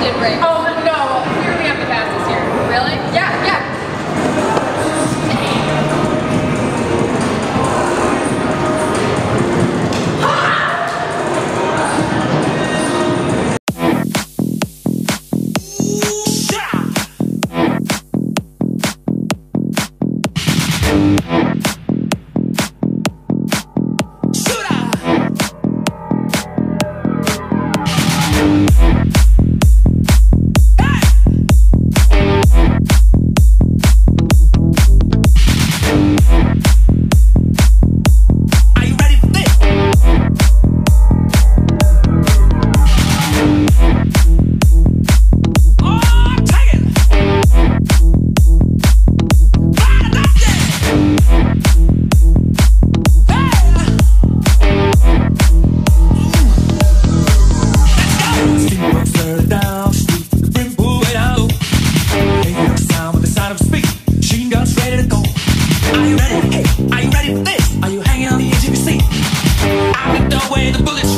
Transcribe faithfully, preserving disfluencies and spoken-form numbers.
did break. Oh, no. Here we have the fastest here. Really? Yeah, yeah. Are you ready for this? Are you hanging on the edge of your seat? I like the way the bullets